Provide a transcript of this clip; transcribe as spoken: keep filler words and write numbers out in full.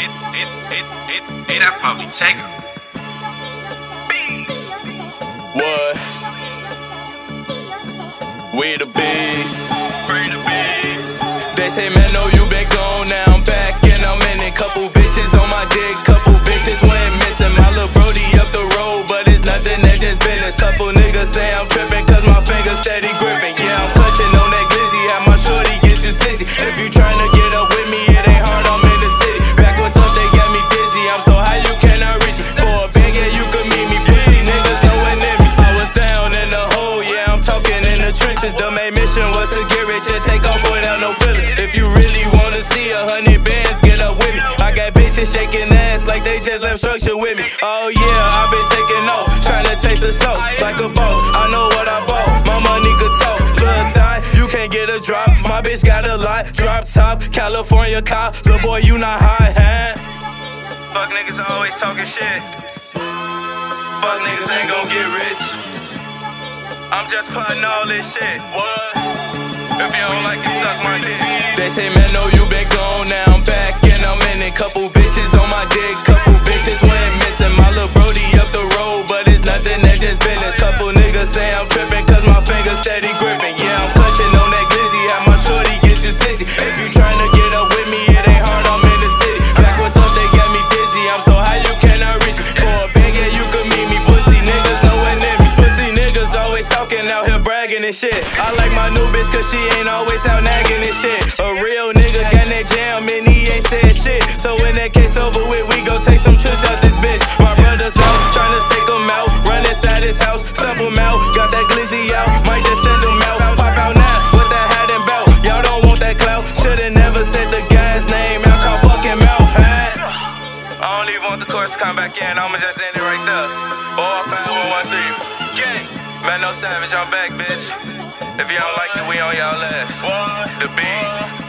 it, it, it, it, it, I probably take her. Beast. What? We the beast. Free the beast. They say, man, no, you been gone, now I'm back and I'm in it. Couple bitches on my dick, couple bitches went missing. My little brody up the road, but it's nothing, that just business. Couple niggas say I'm tripping, cause my fingers steady gripping. Yeah, I'm clutching on that glizzy, have my shorty get you slizzy. If you tryna get up with me, it ain't hard, I'm in the city. Back when up, they got me dizzy, I'm so high you cannot reach me. For a big yeah, you could meet me, pussy niggas nowhere near me. I was down in the hole, yeah, I'm talking in the trenches. The main mission was to get rich and take off without no feelings. If you really wanna see a hundred bands, get up with me. I got bitches shaking ass like they just left structure with me. Oh yeah, I've been taking off, tryna taste the sauce like a boss. I know what I bought, my money could talk. Little thigh, you can't get a drop. My bitch got a lot, drop top, California cop. Little boy, you not high, huh? Fuck niggas always talking shit. Fuck niggas ain't gon' get rich. I'm just plotting all this shit. What? If you don't like it, suck my dick. They say, man, no, you been gone, now I'm back and I'm in it. Couple bitches on my dick, couple bitches went missing. My little brody up the road, but it's nothing, that just business. Couple niggas say I'm tripping, cause my fingers steady gripping. Yeah, I'm clutching on that glizzy, have my shorty get you slizzy. If you tryna get up with me, it ain't hard, I'm in the city. Back what's up, they got me dizzy, I'm so high you cannot reach me. For a big yeah, you could meet me, pussy niggas nowhere near me. Pussy niggas always talking out here bragging and shit. I like my new bitch cause she ain't always out nagging and shit. A real nigga got that jam and he ain't said shit. So when that case over with, we go take some trips out this bitch. My brother's out, tryna stake him out, run inside his house, stump him out, got that glizzy out, might just send him out. Pop out now with that hat and belt, y'all don't want that clout. Shoulda never said the guy's name out your fucking mouth, huh? I don't even want the chorus to come back in, I'ma just end it right there. All five one one three, gang. Man, no savage, I'm back, bitch. If you don't like it, we on y'all ass. The beast.